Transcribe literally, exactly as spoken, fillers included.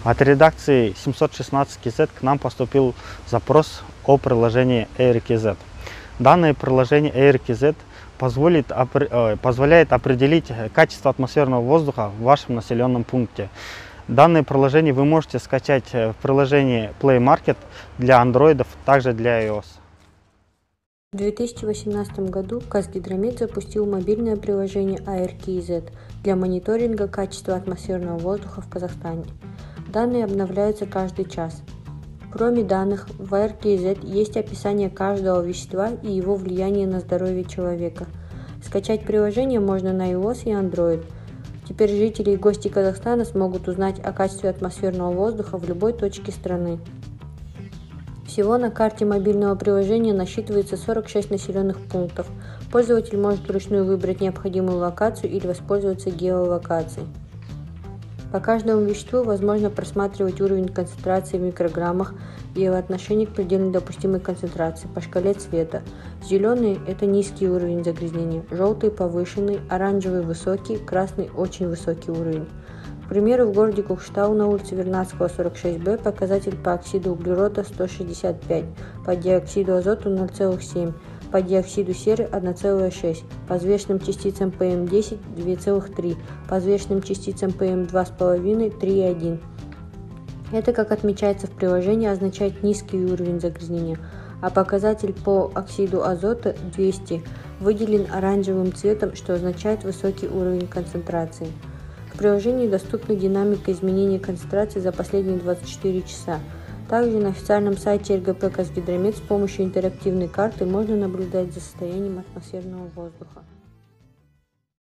От редакции семьсот шестнадцать кей зет к нам поступил запрос о приложении Air кей зет. Данное приложение Air кей зет позволит, позволяет определить качество атмосферного воздуха в вашем населенном пункте. Данное приложение вы можете скачать в приложении Play Market для андроидов, также для iOS. В две тысячи восемнадцатом году Казгидромет запустил мобильное приложение Air кей зет для мониторинга качества атмосферного воздуха в Казахстане. Данные обновляются каждый час. Кроме данных, в Air кей зет есть описание каждого вещества и его влияние на здоровье человека. Скачать приложение можно на iOS и Android. Теперь жители и гости Казахстана смогут узнать о качестве атмосферного воздуха в любой точке страны. Всего на карте мобильного приложения насчитывается сорок шесть населенных пунктов. Пользователь может вручную выбрать необходимую локацию или воспользоваться геолокацией. По каждому веществу возможно просматривать уровень концентрации в микрограммах и его отношение к предельно допустимой концентрации по шкале цвета. Зеленый – это низкий уровень загрязнения, желтый – повышенный, оранжевый – высокий, красный – очень высокий уровень. К примеру, в городе Кокштау на улице Вернадского, сорок шесть бэ показатель по оксиду углерода сто шестьдесят пять, по диоксиду азота ноль целых семь, по диоксиду серы одна целая шесть, по взвешенным частицам пэ эм десять два целых три, по взвешенным частицам пэ эм два целых пять – три целых один. Это, как отмечается в приложении, означает низкий уровень загрязнения, а показатель по оксиду азота двести выделен оранжевым цветом, что означает высокий уровень концентрации. В приложении доступна динамика изменения концентрации за последние двадцать четыре часа. Также на официальном сайте эр гэ пэ Казгидромет с помощью интерактивной карты можно наблюдать за состоянием атмосферного воздуха.